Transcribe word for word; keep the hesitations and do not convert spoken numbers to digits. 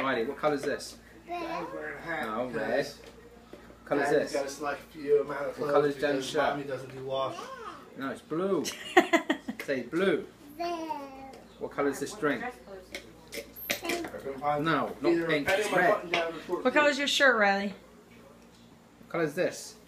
Rylee, what colour is this? Dad's wearing a hat. No, red. What colour is Dad's this? got a select few amount of What clothes colour is Dan's because shirt? Mommy doesn't do wash. No, it's blue. Say blue. What colour is this drink? No, not pink, it's red. What color is your shirt, Rylee? What colour is this?